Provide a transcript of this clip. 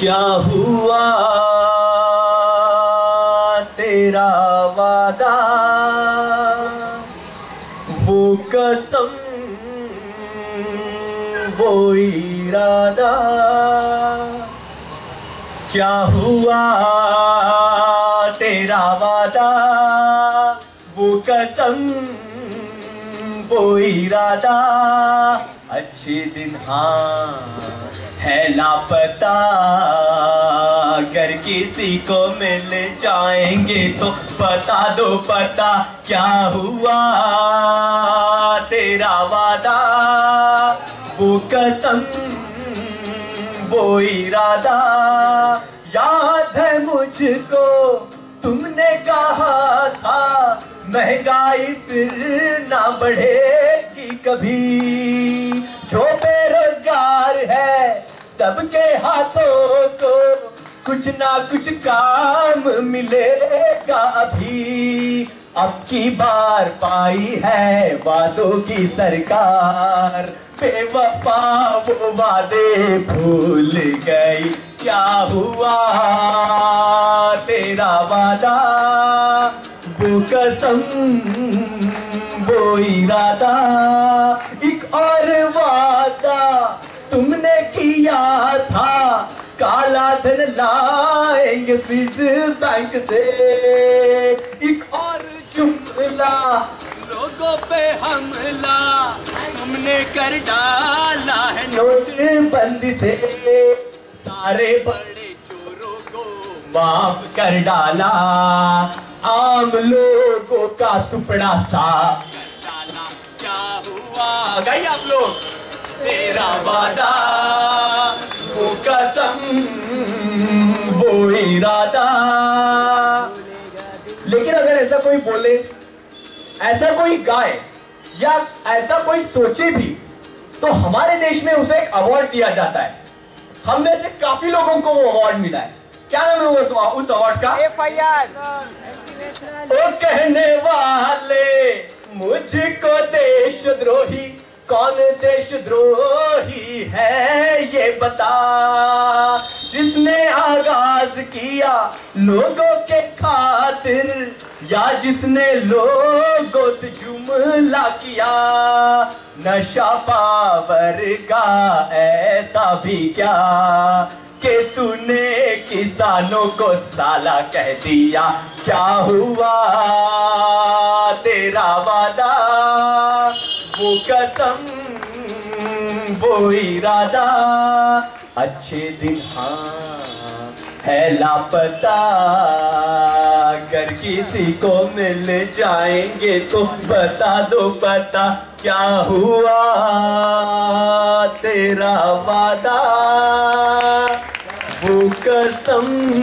क्या हुआ तेरा वादा, वो कसम वो इरादा। क्या हुआ तेरा वादा, वो कसम वो इरादा। अच्छे दिन हाँ है लापता, अगर किसी को मिल जाएंगे तो बता दो पता। क्या हुआ तेरा वादा, वो कसम वो इरादा। याद है मुझको तुमने कहा था, महंगाई फिर ना बढ़ेगी कभी। जो बेरोजगार है सबके हाथों को कुछ ना कुछ काम मिलेगा अभी। अब की बार पाई है वादों की सरकार, बेवफा वो वादे भूल गई। क्या हुआ तेरा वादा, वो कसम वो इरादा। एक और वादा तुमने किया था, काला धन लाएंगे स्विस बैंक से। एक और जुमला लोगों पे हमला तुमने कर डाला है नोटबंदी से। सारे बड़े चोरों को माफ कर डाला, आम लोगों का टुकड़ा सा कर डाला। क्या हुआ गई आप लोग तेरा वादा, वो कसम वो इरादा। लेकिन अगर ऐसा कोई बोले, ऐसा कोई गाए या ऐसा कोई सोचे भी, तो हमारे देश में उसे एक अवार्ड दिया जाता है। हम में से काफी लोगों को वो अवार्ड मिला है। क्या नाम है उस अवार्ड का? FIR। ओ कहने वाले मुझको देशद्रोही, कौन देशद्रोही है ये बता। जिसने आगाज किया लोगों के खातिर, या जिसने लोगों से जुमला किया। नशा पावर का ऐसा भी क्या कि तूने किसानों को साला कह दिया। क्या हुआ तेरा वादा, वो कसम वो इरादा। अच्छे दिन हाँ है लापता, अगर किसी को मिल जाएंगे तो बता दो पता। क्या हुआ तेरा वादा, वो कसम